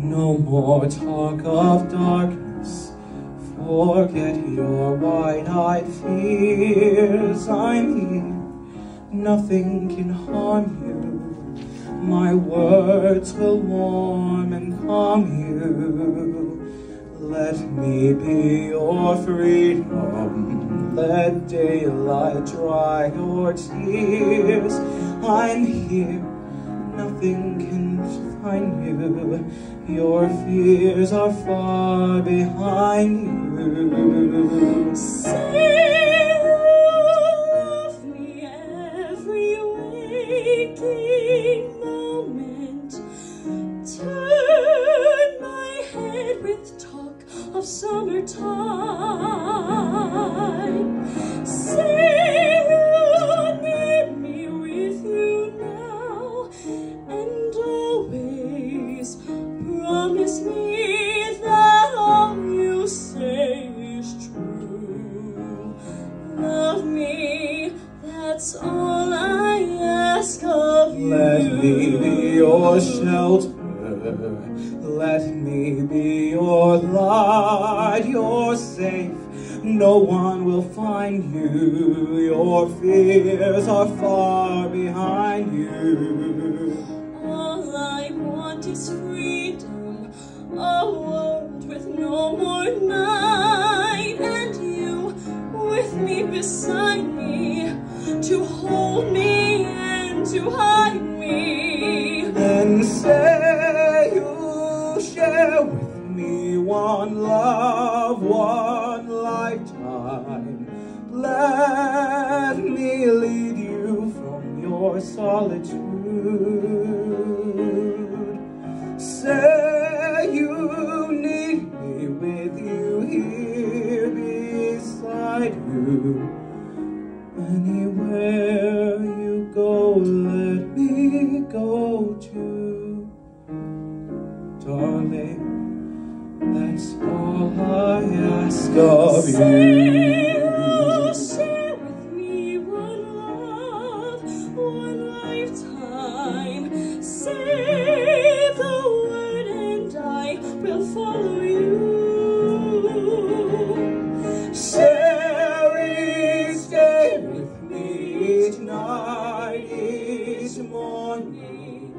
No more talk of darkness, forget your wide-eyed fears. I'm here, nothing can harm you. My words will warm and calm you. Let me be your freedom, let daylight dry your tears. I'm here, nothing can find you. Your fears are far behind you. Say you love me every waking moment. Turn my head with talk of summertime. Say you need me with you now and always. Promise me that all you say is true. Love me, that's all I ask of you. Let me be your shelter. Let me be your light. You're safe, no one will find you. Your fears are far behind you. All I want is freedom, a world with no more night, and you with me, beside me, to hold me and to hide me. Then say you'll share with me one love, one lifetime. Let me lead you from your solitude. Say you need me with you here beside you. Anywhere you go, let me go too. Darling, that's all I ask of you. Share with me one love, one lifetime. Say the word and I will follow you. Sherry, stay with me each night, each morning.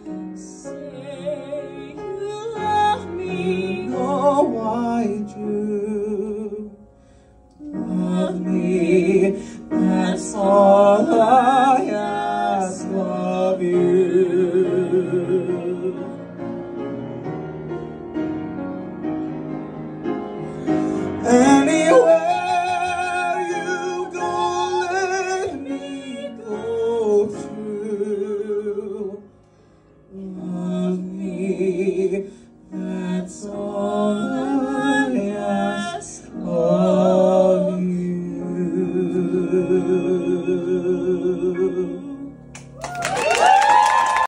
Say you love me. Oh, I do. Love me, that's all I ask of you.